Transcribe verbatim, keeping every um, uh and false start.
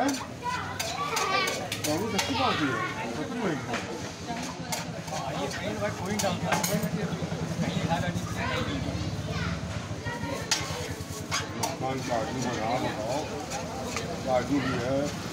我们在西藏去，我这么一看。啊，也没那么贵张，他们那个便宜他的你便宜。单价经过拿不好，那就是。